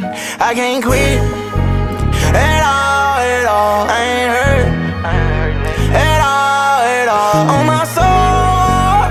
I can't quit at all, at all. I ain't hurt at all, at all. On my soul,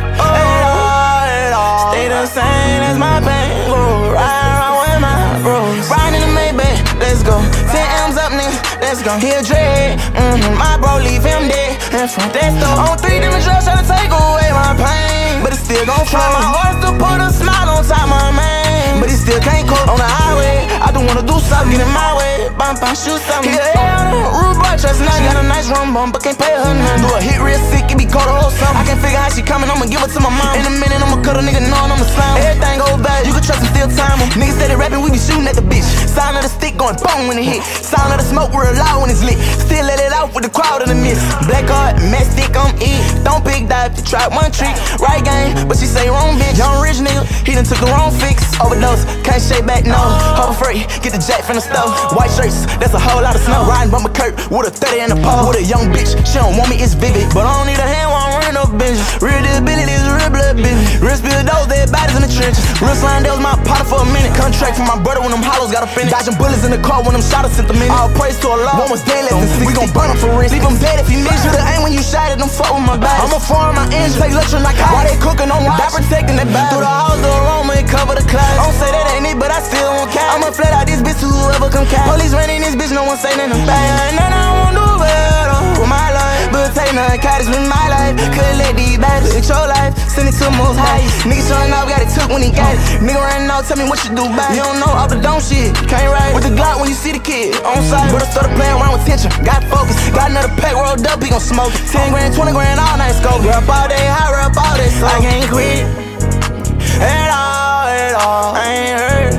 at all. Stay the same as my pain. Go ride around with my bros. Riding in the Maybach, let's go. 10 M's up, nigga, let's go. He a dread, my bro leave him dead. And from that store, on 3 different drugs trying to take away my pain, but it still gon' try my horse to put a smile on top my man, but he still can't cope on the highway. I don't wanna do something, get in my way. Bump, shoot something. Yeah, rude boy, trust not. Got a nice rum bum, but can't pay her nothing. Do a hit real sick, it be cold or something. I can't figure how she coming, I'ma give it to my mom. In a minute, I'ma cut a nigga knowing I'm a slime. Everything go bad, you can trust him, still time him. Niggas steady rapping, we be shooting at the bitch. Sound of the stick going boom when it hit. Sound of the smoke real loud when it's lit. Still let it out with the crowd in the mist. Black card, mess stick, I'm it. Don't pick dive, try one trick. Right game, but she say wrong bitch. Young rich nigga, he done took the wrong fix. Overdose, can't shake back, no. Hopper free, get the jack from the stove. White shirts, that's a whole lot of snow. Riding bumper Kurt with a 30 in the pole. With a young bitch, she don't want me, it's vivid. But I don't need a hand while I'm running up benches. Real disability is real blood business. Real spill those, dead bodies in the trenches. Real slime, that was my partner for a minute. Contract from my brother when them hollows got a finish. Dodging bullets in the car when them shotters sent them in. All praise to Allah, one was dead less than 60. We gon' burn him for risk. Leave him dead if he miss. Should've aim when you shot at them, fuck with my back. I'ma farm my engine, take lecture like I. Why they cooking on watch? Die protecting that back. Through the house, the aroma, and cover the clouds. Don't say that ain't it, but I still won't care. I'ma flat out this bitch to whoever come catch. Police running this bitch, no one say nothing bad. And then I won't do better with my life, but take nothing, cats with my life. Couldn't let these bags with your life, send it to the most high. Niggas showing up, got it took when he got it. Nigga running out, tell me what you do back. You don't know off the dome shit, can't ride with the Glock when you see the kid on site. But I started playing around with tension, got focus. Got another pack rolled up, he gon' smoke it. 10 grand, 20 grand, all night scope. Rap all day, high rap all day, so I can't quit at all, at all. I ain't hurt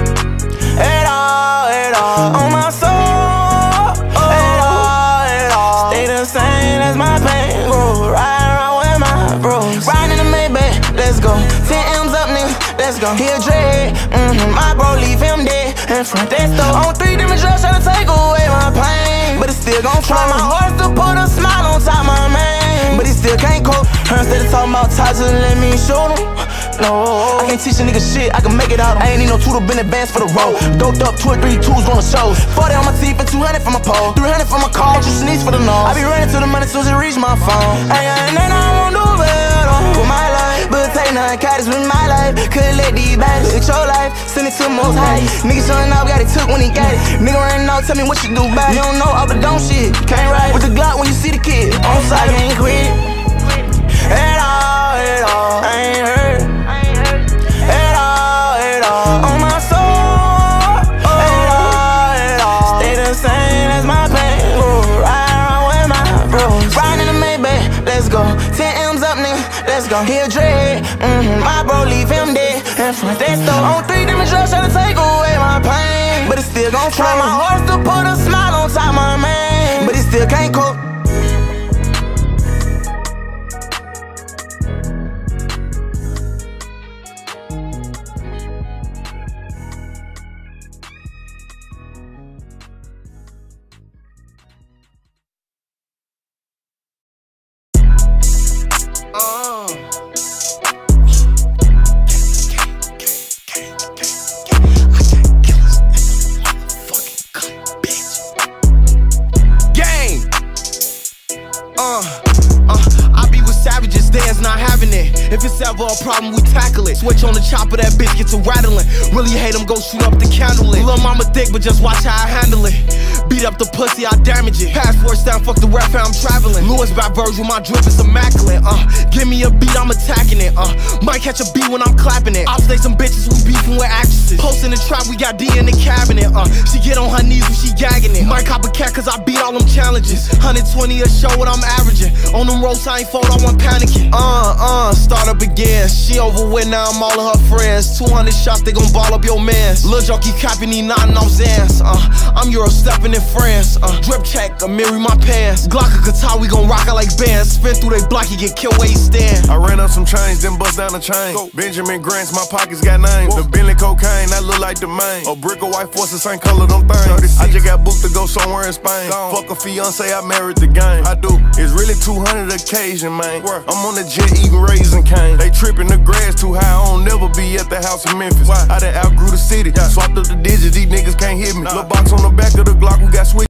at all, at all. On my soul, at all, at all. Stay the same as my pain. Go ride around with my bros. Riding in the Maybach, let's go. 10 M's up, nigga, let's go. He a dread, my bro leave him dead. And from that store, on 3 different drugs trying to take away my pain, but it still gon' try my horse to put a smile on top my man, but he still can't cope. Her instead of talking about ties, just let me shoot him. No, I can't teach a nigga shit, I can make it out. I ain't need no tutor, been advanced for the road. Doped up 2 or 3 tools on the shows. 40 on my teeth and 200 for my pole. 300 for my car, you sneeze for the nose. I be running to the money soon as it reach my phone. And then I won't do better with my life, but take nothing, cats with my life. Couldn't let these bags with your life, send it to the most high. Niggas showing up, got it took when he got it. Nigga running out, tell me what you do back. You don't know off the dome shit, can't ride with the Glock when you see the kid on site. I can't quit at all, at all. I ain't hurt at all, at all. On my soul, at all, at all. Stay the same as my pain. Go ride around with my bros. Riding in the Maybach, let's go. 10 M's up, nigga, let's go. He a dread, my bro leave him dead. And from that store, on 3 different drugs trying to take away my pain, but it still gon' try my horse to put a smile on top my man, but he still can't cope. I be with savages, theirs not having it. If it's ever a problem, we tackle it. Switch on the chopper, that bitch get to rattling. Really hate him, go shoot up the candle lit. Lil' mama thick, but just watch how I handle it. Beat up the pussy, I damage it. Passport stamp, fuck the ref, how I'm traveling. Louis by Virgil, my drip is immaculate. Give me a beat, I'm attacking it. Might catch a beat when I'm clapping it. I'll stay some bitches who beefing with actresses. Posting the trap, we got D in the cabinet. She get on her knees when she gagging it. Might cop a cat cause I beat all them challenges. 120 a show, what I'm averaging. On them roads, I ain't fold, I want panicking. Start up again. She over with, now I'm all of her friends. 200 shots, they gon' ball up your mans. Lil' Joe keep copying, he nodding off Zans. I'm Euro stepping in France. Drip check, a mirror my pants. Glock a guitar, we gon' rock it like bands. Spin through they block, he get killed where he stand. I ran up some chains, then bust down the chain. Benjamin Grants, my pockets got names. The Bentley cocaine, that look like the main. A brick of white force, the same color, them things. I just got booked to go somewhere in Spain. Fuck a fiance, I married the game. I do, it's really 200 occasion, man. I'm on the jet eating Raisin Cane. They tripping the grass too high, I don't never be at the house in Memphis. I done outgrew the city, swapped up the digits, these niggas Little box on the back of the Glock, we got switch.